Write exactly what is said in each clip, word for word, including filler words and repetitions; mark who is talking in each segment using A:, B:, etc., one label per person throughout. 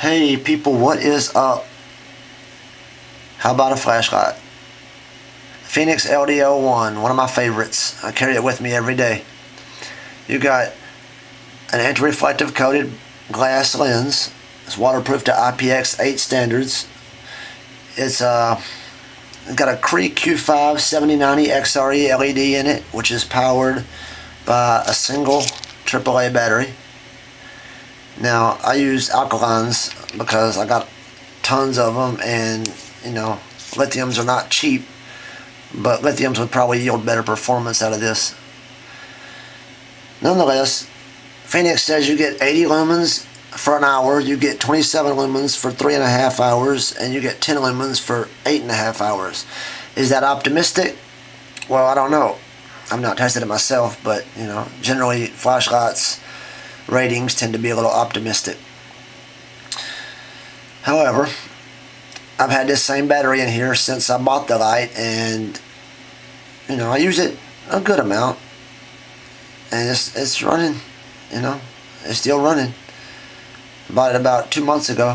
A: Hey people, what is up? How about a flashlight? Fenix L D O one, one of my favorites. I carry it with me every day. You got an anti-reflective coated glass lens. It's waterproof to I P X eight standards. It's uh, it's got a Cree Q five seventy ninety X R E L E D in it, which is powered by a single triple A battery. Now, I use alkalines because I got tons of them, and you know, lithiums are not cheap, but lithiums would probably yield better performance out of this. Nonetheless, Fenix says you get eighty lumens for an hour, you get twenty-seven lumens for three and a half hours, and you get ten lumens for eight and a half hours. Is that optimistic? Well, I don't know. I've not tested it myself, but you know, generally flashlights ratings tend to be a little optimistic. However, I've had this same battery in here since I bought the light, and you know, I use it a good amount, and it's it's running. You know, it's still running. I bought it about two months ago.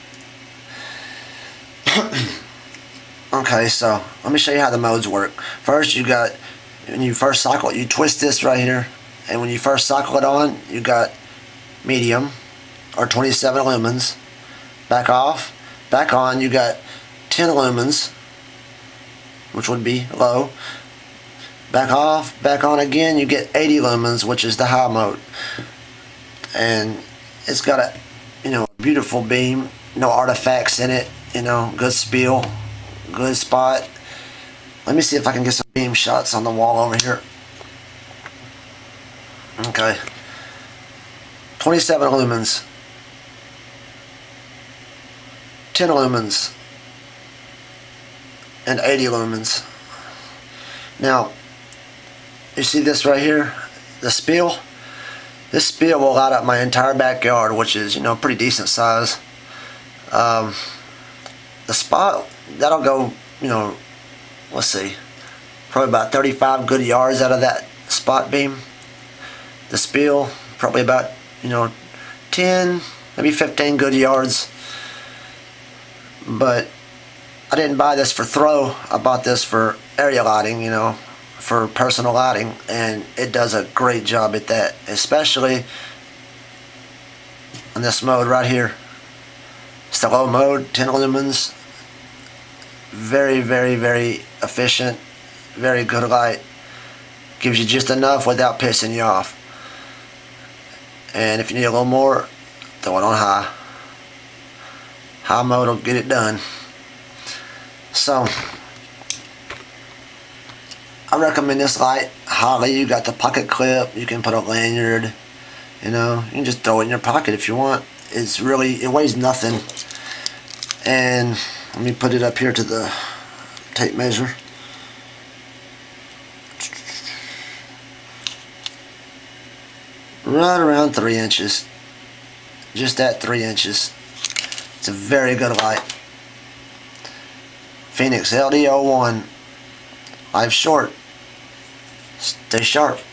A: Okay, so let me show you how the modes work. First, you got, when you first cycle it, you twist this right here, and when you first cycle it on, you got medium or twenty-seven lumens. Back off, back on, you got ten lumens, which would be low. Back off, back on again, you get eighty lumens, which is the high mode. And it's got a, you know, beautiful beam, no artifacts in it, you know, good spiel, good spot. Let me see if I can get some beam shots on the wall over here. Okay, twenty-seven lumens, ten lumens, and eighty lumens. Now, you see this right here, the spiel? This spiel will light up my entire backyard, which is, you know, pretty decent size. Um, the spot, that'll go, you know, let's see, probably about thirty-five good yards out of that spot beam. The spiel, probably about, you know, ten, maybe fifteen good yards. But I didn't buy this for throw. I bought this for area lighting, you know, for personal lighting, and it does a great job at that, especially on this mode right here. It's the low mode, ten lumens. Very, very, very efficient, very good light. Gives you just enough without pissing you off. And if you need a little more, throw it on high. High mode will get it done. So, I recommend this light highly. You got the pocket clip, you can put a lanyard, you know, you can just throw it in your pocket if you want. It's really, it weighs nothing. And let me put it up here to the tape measure. Right around three inches. Just at three inches. It's a very good light. Fenix L D O one. Life short. Stay sharp.